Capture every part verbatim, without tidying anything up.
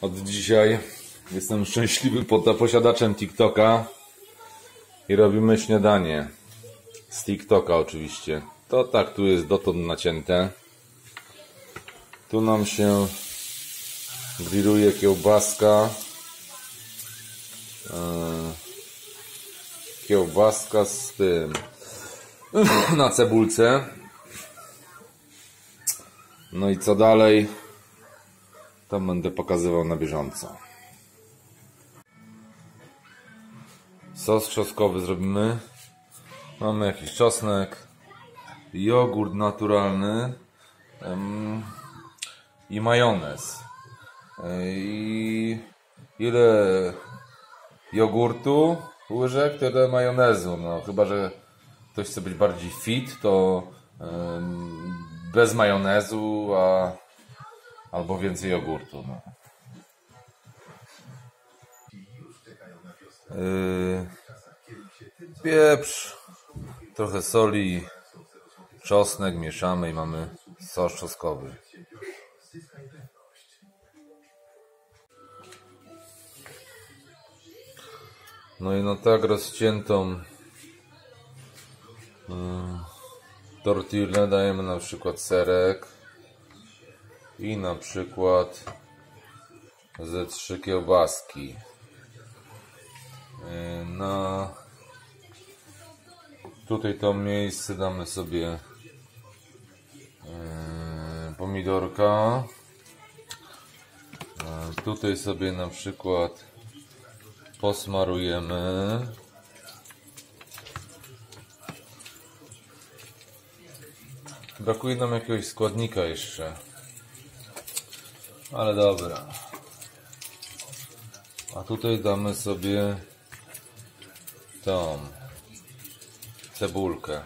Od dzisiaj jestem szczęśliwym posiadaczem TikToka i robimy śniadanie z TikToka oczywiście. To tak, tu jest dotąd nacięte. Tu nam się grilluje kiełbaska. Kiełbaska z tym na cebulce. No i co dalej? To będę pokazywał na bieżąco. Sos czosnkowy zrobimy. Mamy jakiś czosnek, jogurt naturalny um, i majonez. I ile jogurtu łyżek, tyle majonezu. No, chyba że ktoś chce być bardziej fit, to um, bez majonezu, a albo więcej jogurtu. No. Yy, pieprz, trochę soli, czosnek, mieszamy i mamy sos czosnkowy. No i no tak rozciętą yy, tortillę dajemy na przykład serek i na przykład ze trzy kiełbaski. Na tutaj to miejsce damy sobie pomidorka. Tutaj sobie na przykład posmarujemy. Brakuje nam jakiegoś składnika jeszcze. Ale dobra. A tutaj damy sobie tą cebulkę.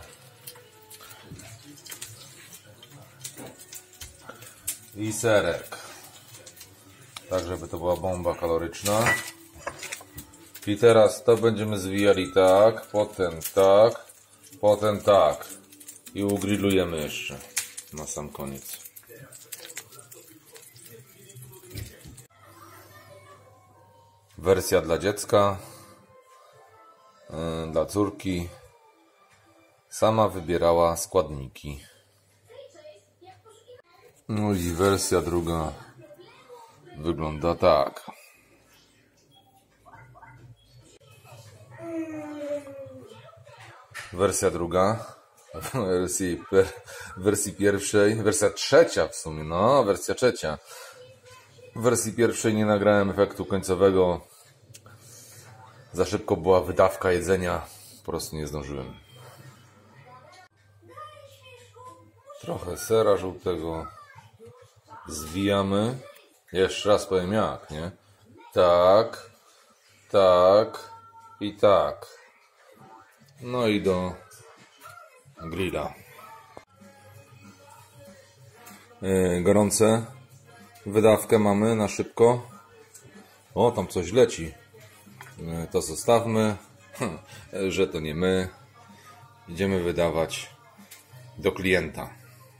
I serek. Tak, żeby to była bomba kaloryczna. I teraz to będziemy zwijali tak, potem tak, potem tak. I ugrillujemy jeszcze na sam koniec. Wersja dla dziecka, yy, dla córki. Sama wybierała składniki. No i wersja druga wygląda tak. Wersja druga. W wersji, w wersji pierwszej, wersja trzecia w sumie, no, wersja trzecia. W wersji pierwszej nie nagrałem efektu końcowego. Za szybko była wydawka jedzenia. Po prostu nie zdążyłem. Trochę sera żółtego. Zwijamy. Jeszcze raz powiem jak, nie? Tak. Tak. I tak. No i do grilla. Yy, gorące. Wydawkę mamy na szybko. O, tam coś leci. To zostawmy, że to nie my. Idziemy wydawać do klienta.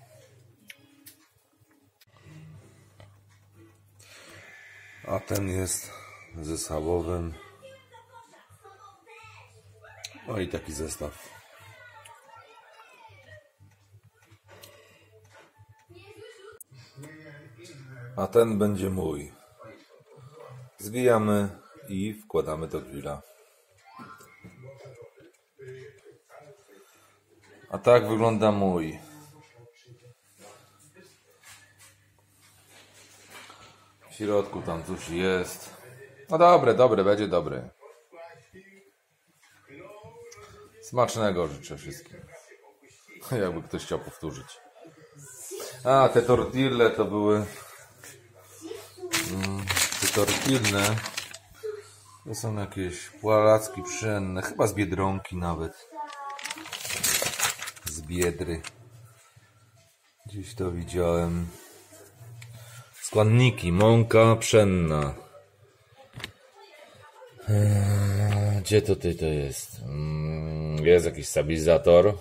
A ten jest ze schabowym. O i taki zestaw. A ten będzie mój. Zwijamy i wkładamy do grilla. A tak wygląda mój. W środku tam coś jest. No dobre, dobre, będzie dobre. Smacznego życzę wszystkim. Jakby ktoś chciał powtórzyć. A, te tortille to były... Te tortille to są jakieś płalacki pszenne, chyba z Biedronki nawet. Z Biedry. Gdzieś to widziałem. Składniki: mąka pszenna. Eee, gdzie tutaj to jest? Jest jakiś stabilizator.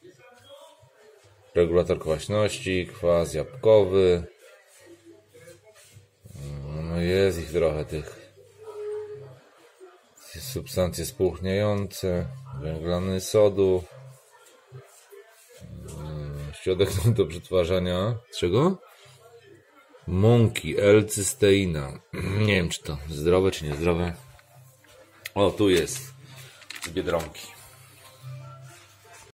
Regulator kwaśności, kwas jabłkowy. No jest ich trochę tych. Substancje spłuchniające, węglany sodu, środek do przetwarzania. Czego? Mąki, L-cysteina. Nie wiem, czy to zdrowe, czy niezdrowe. O, tu jest z Biedronki.